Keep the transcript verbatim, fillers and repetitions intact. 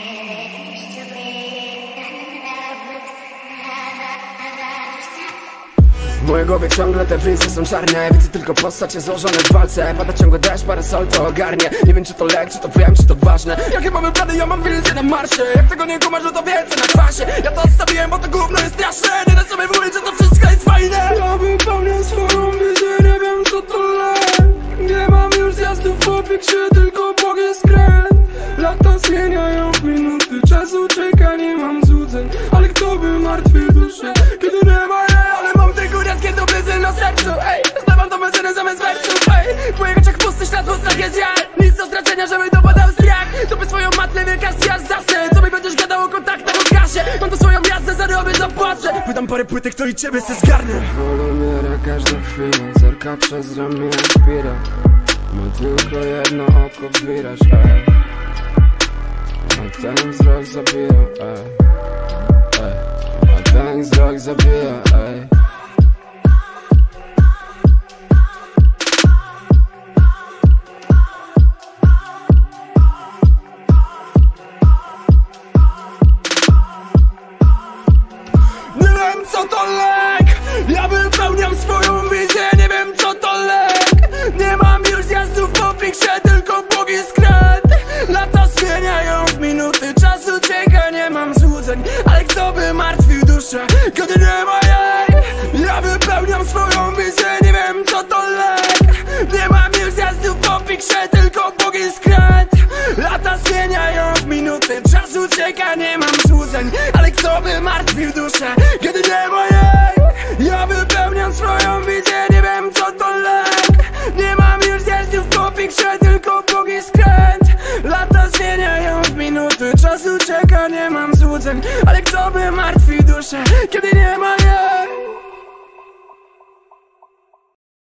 W mojej głowie ciągle te wizje są czarne. Widzę tylko postacie złożone w walce. Pada ciągle deszcz, parasol to ogarnie. Nie wiem czy to lek, czy to wiem, czy to ważne. Jakie mamy plany, ja mam wizję na marsze. Jak tego nie kumasz, no to więcej na kwasie. Ja to odstawiłem, bo to gówno jest straszne. Nie da sobie mówić, że to wszystko jest fajne. Ja wypełniam swoją wizję, nie wiem co to lek. Nie mam już zjazdów w opiksie, tylko Bóg jest skręt. Lata zmieniają w minuty, czasu czeka, nie mam złudzeń. Ale kto by martwił duszę, kiedy nie ma jej? Ale mam te góriackie dobryzy na sercu, ej. Znawam to mecenę zamiast wersów, ej. W moich oczach pusty ślad, pustak jest ja. Nic do stracenia, żeby dopadał strach. To by swoją matkę wielka zjazd zasnę. Co mi będziesz gadał o kontaktach, o kasie? Mam to swoją jazdę, zarobię, zapłacę. Wydam parę płytek, to i ciebie se zgarnę. Wolumiera każda chwila, zerka przez ramię jak pira. Ma tylko jedno oko, wzbierasz, ej. A ten wzrok zabija, ej, ej. A ten wzrok zabija, ej. Nie wiem co to lek. Ja wypełniam swoją wizję, nie wiem co to lek. Nie mam już zjazdów w opiksie, tylko Bóg jest skręt. Lata zmieniają w minuty, czasu czeka, nie mam złudzeń. Ale kto by martwił duszę, kiedy nie ma jej? Ja wypełniam swoją wizję, nie wiem co to lek. Nie mam już zjazdów w opiksie, tylko Bóg jest skręt. Lata zmieniają w minuty, czasu czeka, nie mam złudzeń. Ale kto by martwił duszę, kiedy nie ma jej? Ja wypełniam swoją wizję, nie wiem co to lek. Nie mam już zjazdów w opiksie, tylko Bóg jest skręt. Lata zmieniają w minuty, czasu czeka, nie mam złudzeń. Ale kto by martwił duszę, kiedy nie ma